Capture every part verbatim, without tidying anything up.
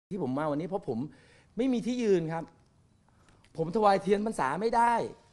ที่ผมมาวันนี้เพราะผมไม่มีที่ยืนครับผมถวายเทียนพรรษาไม่ได้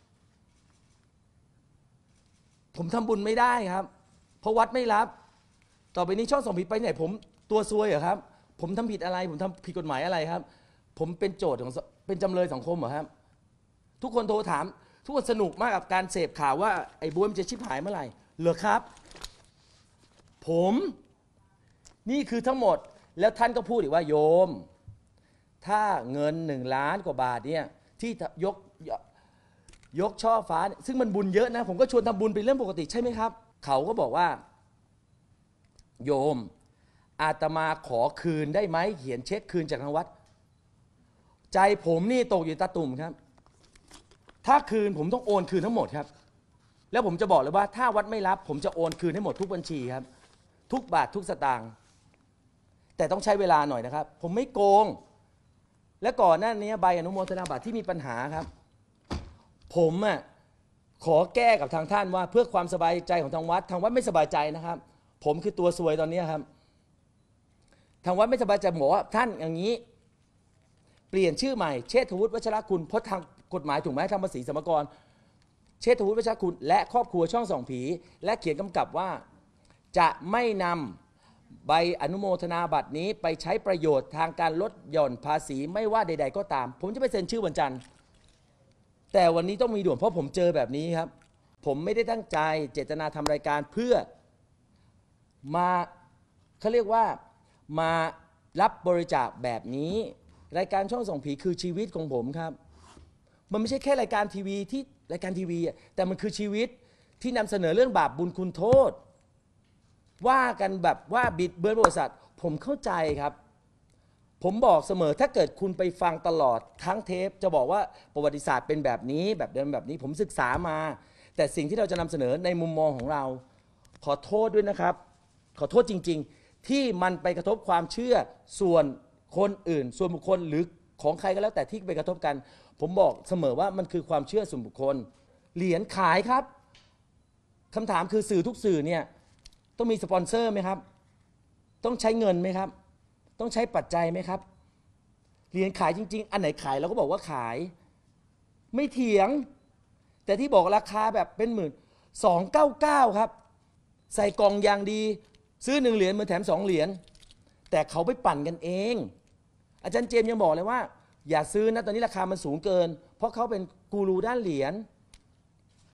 ผมทำบุญไม่ได้ครับเพราะวัดไม่รับต่อไปนี้ช่องส่องผีไปไหนผมตัวซวยเหรอครับผมทำผิดอะไรผมทำผิดกฎหมายอะไรครับผมเป็นโจทย์ของเป็นจำเลยสังคมเหรอครับทุกคนโทรถามทุกคนสนุกมากกับการเสพข่าวว่าไอ้บ๊วยมันจะชิบหายเมื่อไหร่เหรอครับผมนี่คือทั้งหมดแล้วท่านก็พูดอีกว่าโยมถ้าเงินหนึ่งล้านกว่าบาทเนี่ยที่ยกยกช่อฟ้าซึ่งมันบุญเยอะนะผมก็ชวนทำบุญเป็นเรื่องปกติใช่ไหมครับเขาก็บอกว่าโยมอาตมาขอคืนได้ไหมเขียนเช็คคืนจากทางวัดใจผมนี่ตกอยู่ตาตุ่มครับถ้าคืนผมต้องโอนคืนทั้งหมดครับแล้วผมจะบอกเลยว่าถ้าวัดไม่รับผมจะโอนคืนให้หมดทุกบัญชีครับทุกบาททุกสตางค์แต่ต้องใช้เวลาหน่อยนะครับผมไม่โกงและก่อนหน้านี้ใบอนุโมทนาบัตรที่มีปัญหาครับผมอ่ะขอแก้กับทางท่านว่าเพื่อความสบายใจของทางวัดทางวัดไม่สบายใจนะครับผมคือตัวซวยตอนนี้ครับทางวัดไม่สบายใจบอกว่าท่านอย่างนี้เปลี่ยนชื่อใหม่เชษฐวุฒิวัชรคุณเพราะทางกฎหมายถูกไหมทางภาษีสรรพากรเชษฐวุฒิวัชรคุณและครอบครัวช่องส่องผีและเขียนกำกับว่าจะไม่นำใบอนุโมทนาบัตรนี้ไปใช้ประโยชน์ทางการลดหย่อนภาษีไม่ว่าใดๆก็ตามผมจะไปเซ็นชื่อวันจันทร์แต่วันนี้ต้องมีด่วนเพราะผมเจอแบบนี้ครับผมไม่ได้ตั้งใจเจตนาทำรายการเพื่อมาเขาเรียกว่ามารับบริจาคแบบนี้รายการช่องส่องผีคือชีวิตของผมครับมันไม่ใช่แค่รายการทีวีที่รายการทีวีแต่มันคือชีวิตที่นำเสนอเรื่องบาปบุญคุณโทษว่ากันแบบว่าบิดเบือนประวัติศาสตร์ผมเข้าใจครับผมบอกเสมอถ้าเกิดคุณไปฟังตลอดทั้งเทปจะบอกว่าประวัติศาสตร์เป็นแบบนี้แบบเดิมแบบนี้ผมศึกษามาแต่สิ่งที่เราจะนำเสนอในมุมมองของเราขอโทษด้วยนะครับขอโทษจริงๆที่มันไปกระทบความเชื่อส่วนคนอื่นส่วนบุคคลหรือของใครก็แล้วแต่ที่ไปกระทบกันผมบอกเสมอว่ามันคือความเชื่อส่วนบุคคลเหรียญขายครับคำถามคือสื่อทุกสื่อเนี่ยต้องมีสปอนเซอร์ไหมครับต้องใช้เงินไหมครับต้องใช้ปัจจัยไหมครับเหรียญขายจริงๆอันไหนขายเราก็บอกว่าขายไม่เถียงแต่ที่บอกราคาแบบเป็นหมื่นสองเก้าเก้าครับใส่กล่องอย่างดีซื้อหนึ่งเหรียญมาแถมสองเหรียญแต่เขาไปปั่นกันเองอาจารย์เจมส์ยังบอกเลยว่าอย่าซื้อนะตอนนี้ราคามันสูงเกินเพราะเขาเป็นกูรูด้านเหรียญ